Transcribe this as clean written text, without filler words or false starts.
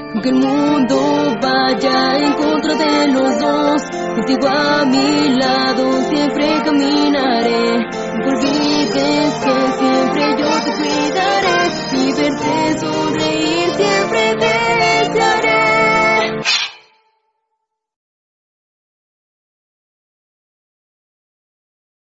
Aunque el mundo vaya en contra de los dos, contigo a mi lado siempre caminaré. Nunca olvides que siempre yo te cuidaré y verte